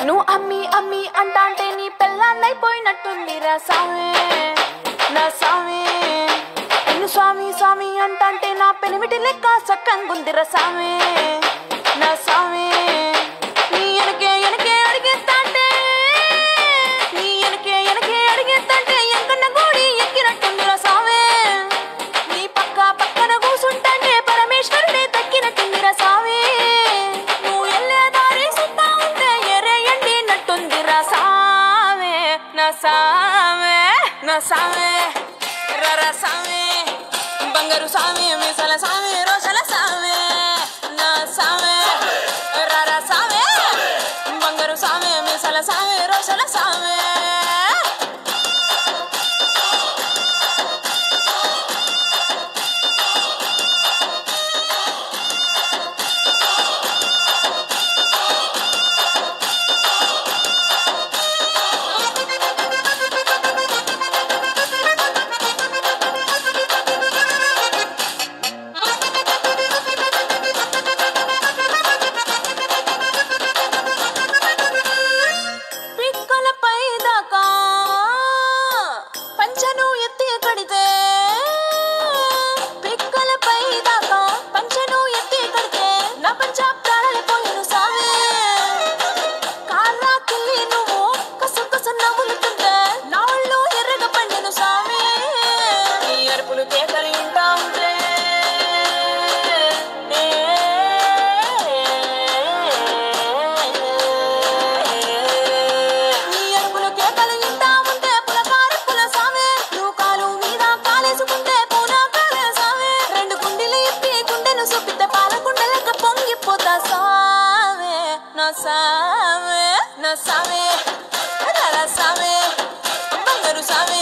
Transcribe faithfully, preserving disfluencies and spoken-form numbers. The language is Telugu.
నువ్వు అమ్మి అమ్మి అంటాంటే నీ పెళ్ళాన్నైపోయినట్టుందిరా సామి నా సామి. నిన్ను స్వామి స్వామి అంటాంటే నా పెనిమిటి లెక్క సక్కంగుందిరా సామి నా సామి. నీ ఎనకే ఎనకే అడిగేస్తాంటే నీ ఎనకే ఎనకే అడిగేస్తాంటే ఎంకన్న గూడి ఎక్కినట్టుందిరా సామి. నీ పక్క పక్కన కూసుంటాంటే పరమేశ్వరుడే దక్కినట్టుందిరా సామి. నువ్వు ఎల్లే దారి సుత్తా ఉంటే ఎరే ఎండినట్టుందిరా సామి నా సామి నా సామి రర సామి బంగారు సామి మీసల సామి రోషల సామి నా సామి రర సామి బంగారు సామి మీసల సామి రోషల సామి. పంచను ఎత్తి కడితే పిక్కలపై దాకా పంచను ఎత్తి కడితే నా పంచ ప్రాణాలు పోయిను సామి. కారా కిల్లి నువ్వు కసు కసు నవ్వులుతుంటే నా ఒళ్ళు ఎర్రగా పండిను సామి. నీ అరుపులు కేకలు వింటా ఉంటే నీ అరుపులు కేకలు వింటా ఉంటే పులకారి పుల సామి. నువ్వు కాలు మీద కాలేసుకుంటే పూనా కాలే సామి. రెండు గుండెలు ఇప్పి గుండెను చూపితే పాల గుండెలక పొంగిపోతా సామి నా సామి నా సామి రర సామి బంగారు సామి